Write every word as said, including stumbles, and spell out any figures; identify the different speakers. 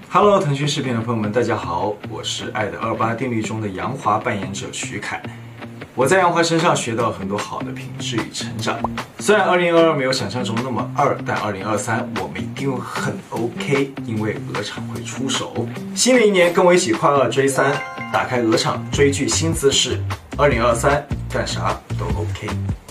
Speaker 1: Hello， 腾讯视频的朋友们，大家好，我是《爱的二八定律》中的杨华扮演者XuKai。我在杨华身上学到很多好的品质与成长。虽然二零二二没有想象中那么二，但二零二三我们一定很 OK， 因为鹅厂会出手。新的一年，跟我一起跨二追三，打开鹅厂追剧新姿势。二零二三干啥都 OK。